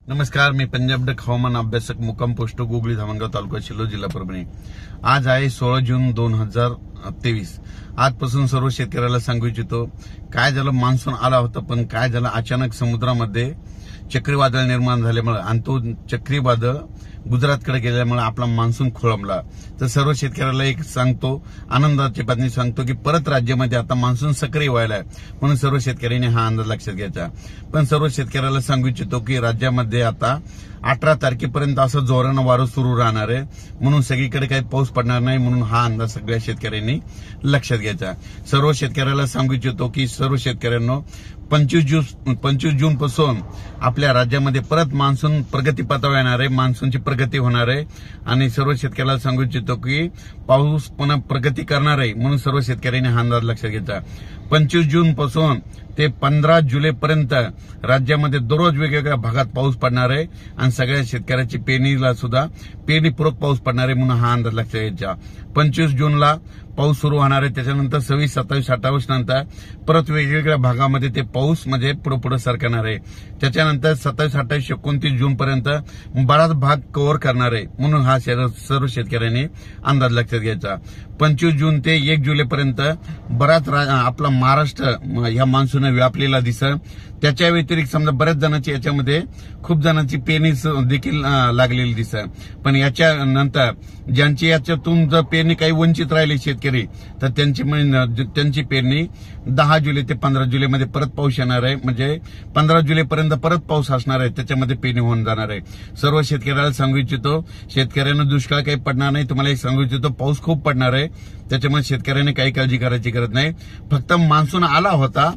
नमस्कार, मी पंजाब डक हवामान अभ्यासक मुक्काम पोस्ट गोगली धामणगाव तालुका शिल्लोड जिल्हा परभणी। आज आहे 16 जून 2023। आजपासून सर्व शेतकऱ्याला सांगू इच्छितो, काय झालं, मान्सून आला होता पण काय झालं, अचानक समुद्रामध्ये चक्रीवादळ निर्माण झाल्यामुळे आणि तो चक्रीवादळ गुजरातकडे गेल्यामुळे आपला मान्सून खोळंबला। तर सर्व शेतकऱ्याला एक सांगतो, आनंदाची बातमी सांगतो की परत राज्यामध्ये आता मान्सून सक्रिय व्हायला आहे, म्हणून सर्व शेतकऱ्यांनी हा अंदाज लक्षात घ्यायचा। पण सर्व शेतकऱ्याला सांगू इच्छितो की राज्यामध्ये आता 18 तारखेपर्यंत असं जोरानं वारं सुरू राहणार आहे, म्हणून सगळीकडे काही पाऊस पडणार नाही, म्हणून हा अंदाज सगळ्या शेतकऱ्यांनी लक्षात घ्यायचा। सर्व शेतकऱ्याला सांगू इच्छितो की सर्व शेतकऱ्यांनो 25 जून पासून आपल्या राज्यामध्ये परत मान्सून प्रगतीपथावर येणार आहे, मान्सूनची प्रगती होणार आहे आणि सर्व शेतकऱ्याला सांगू इच्छितो की पाऊस पुन्हा प्रगती करणार आहे, म्हणून सर्व शेतकऱ्यांनी हा अंदाज लक्षात घ्यायचा। 25 जून पासून ते 15 जुलैपर्यंत राज्यामध्ये दररोज वेगवेगळ्या भागात पाऊस पडणार आहे आणि सगळ्या शेतकऱ्याची पेरणीला सुद्धा पेरणीपूर्वक पाऊस पडणार आहे, म्हणून हा अंदाज लक्षात घ्यायचा। 25 जूनला पाऊस सुरू होणार आहे, त्याच्यानंतर 26, 27, 28 नंतर परत वेगवेगळ्या भागामध्ये ते पाऊस म्हणजे पुढे सरकणार आहे। त्याच्यानंतर 27, 28, 29 जून पर्यंत बराच भाग कव्हर करणार आहे, म्हणून हा सर्व शेतकऱ्यांनी अंदाज लक्षात घ्यायचा। 25 जून ते 1 जुलैपर्यंत बराच आपला महाराष्ट्र ह्या मान्सून व्यापलेला दिसेल। त्याच्या व्यतिरिक्त समजा बऱ्याच जणांची याच्यामध्ये खूप जणांची पेरणी देखील लागलेली दिसेल, पण याच्या नंतर ज्यांची याच्यातून जर पेरणी काही वंचित राहिली शेतकरी, तर त्यांची पेरणी 10 जुलै ते 15 जुलैमध्ये परत पाऊस येणार आहे, म्हणजे 15 जुलैपर्यंत परत पाऊस असणार आहे, त्याच्यामध्ये पेरणी होऊन जाणार आहे। सर्व शेतकऱ्याला सांगू इच्छितो, शेतकऱ्यांना दुष्काळ काही पडणार नाही, तुम्हाला एक सांगू इच्छितो, पाऊस खूप पडणार आहे, त्याच्यामुळे शेतकऱ्यांनी काही काळजी करायची गरज नाही। फक्त मान्सून आला होता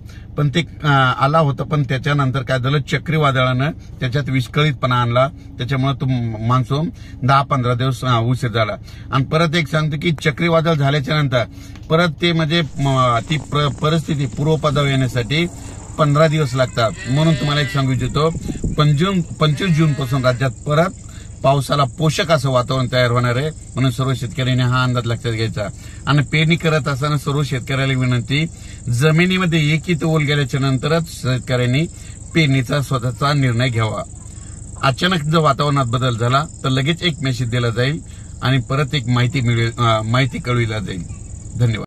पण त्याच्यानंतर काय झालं, चक्रीवादळानं त्याच्यात विस्कळीतपणा आणला, त्याच्यामुळे तो मान्सून 10-15 दिवस उशीर झाला। आणि परत एक सांगतो की चक्रीवादळ झाल्याच्या नंतर परत ते म्हणजे ती परिस्थिती पूर्वपदावर येण्यासाठी 15 दिवस लागतात, म्हणून तुम्हाला एक सांगू इच्छितो, 25 जून पासून राज्यात परत पावसाला पोषक असं वातावरण तयार होणार आहे, म्हणून सर्व शेतकऱ्यांनी हा अंदाज लक्षात घ्यायचा। आणि पेरणी करत असताना सर्व शेतकऱ्याला विनंती, जमिनीमध्ये एक ओल गेल्याच्या नंतरच शेतकऱ्यांनी पेरणीचा स्वतःचा निर्णय घ्यावा। अचानक जर वातावरणात बदल झाला तर लगेच एक मेसेज दिला जाईल आणि परत एक माहिती कळविला जाईल। धन्यवाद।